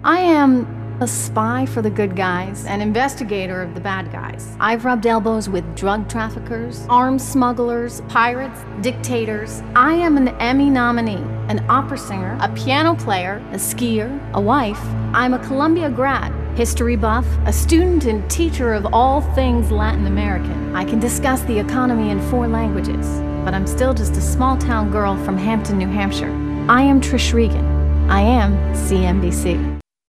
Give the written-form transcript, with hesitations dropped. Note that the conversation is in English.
I am a spy for the good guys, an investigator of the bad guys. I've rubbed elbows with drug traffickers, arms smugglers, pirates, dictators. I am an Emmy nominee, an opera singer, a piano player, a skier, a wife. I'm a Columbia grad, history buff, a student and teacher of all things Latin American. I can discuss the economy in 4 languages, but I'm still just a small-town girl from Hampton, New Hampshire. I am Trish Regan. I am CNBC.